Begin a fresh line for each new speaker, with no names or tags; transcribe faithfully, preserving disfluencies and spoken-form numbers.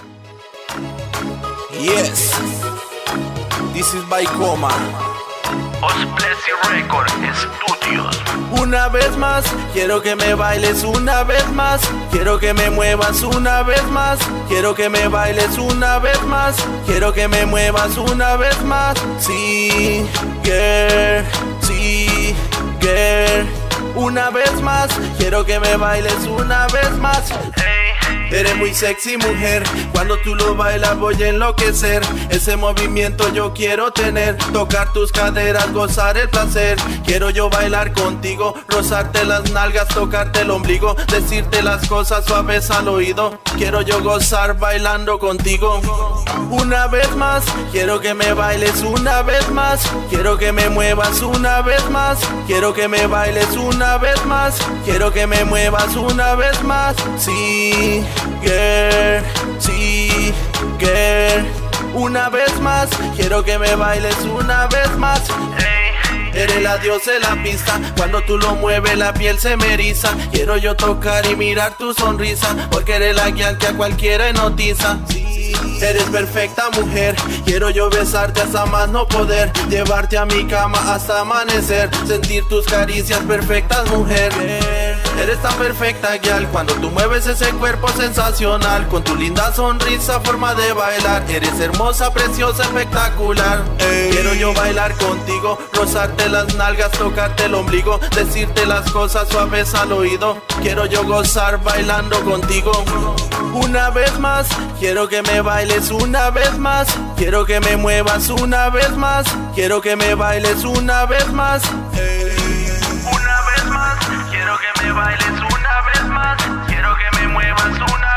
Yes, this is by Coma.
Osplesi Record Studios.
Una vez más, quiero que me bailes una vez más. Quiero que me muevas una vez más. Quiero que me bailes una vez más. Quiero que me muevas una vez más. Sí, girl, sí, girl. Una vez más, quiero que me bailes una vez más. Eres muy sexy, mujer, cuando tú lo bailas voy a enloquecer. Ese movimiento yo quiero tener, tocar tus caderas, gozar el placer. Quiero yo bailar contigo, rozarte las nalgas, tocarte el ombligo, decirte las cosas suaves al oído. Quiero yo gozar bailando contigo. Una vez más, quiero que me bailes una vez más. Quiero que me muevas una vez más. Quiero que me bailes una vez más. Quiero que me muevas una vez más. Sí, girl, sí, girl. Una vez más, quiero que me bailes una vez más. Eres la diosa de la pista, cuando tú lo mueves la piel se me eriza. Quiero yo tocar y mirar tu sonrisa, porque eres la guía que a cualquiera hipnotiza. Sí, eres perfecta, mujer, quiero yo besarte hasta más no poder, llevarte a mi cama hasta amanecer, sentir tus caricias perfectas, mujer. Eres tan perfecta, gal, cuando tú mueves ese cuerpo sensacional, con tu linda sonrisa, forma de bailar. Eres hermosa, preciosa, espectacular. Ey. Quiero yo bailar contigo, rozarte las nalgas, tocarte el ombligo, decirte las cosas suaves al oído. Quiero yo gozar bailando contigo. Una vez más, quiero que me bailes una vez más. Quiero que me muevas una vez más. Quiero que me bailes una vez más. Ey.
Una vez más, quiero que me bailes una vez más. Quiero que me muevas una